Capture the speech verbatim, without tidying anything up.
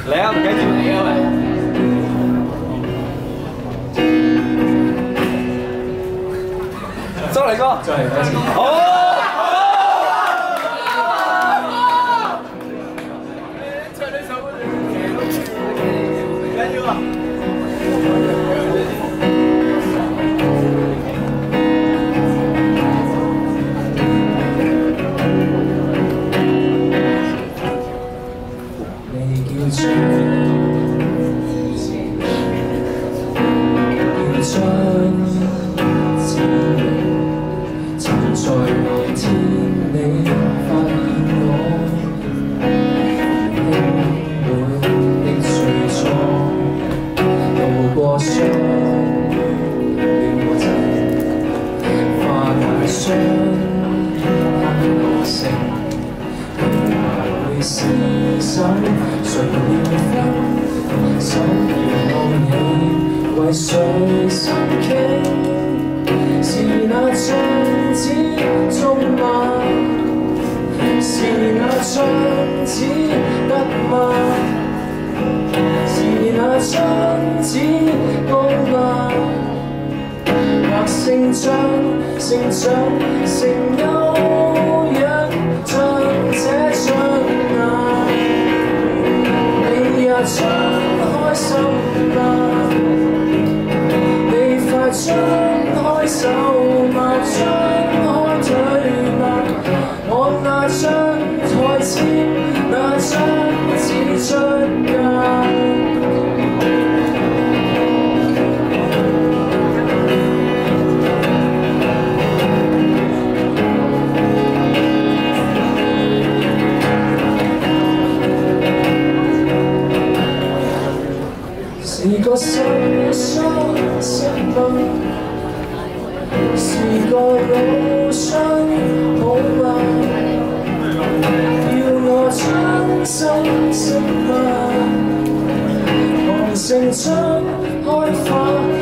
嚟啊，唔緊要你啊喂！周嚟哥，再嚟多次。好。 為誰心傾？是那種子種嗎？是那種子得嗎？是那種子高嗎？或成長，成長成優養，像這雙眼，你也張開心嗎？ 張開手嗎？張開腿嗎？我那張台前那張紙出街，是個心傷心嗎？ 是個老傷好嗎？要我將心息嗎？望成長開花。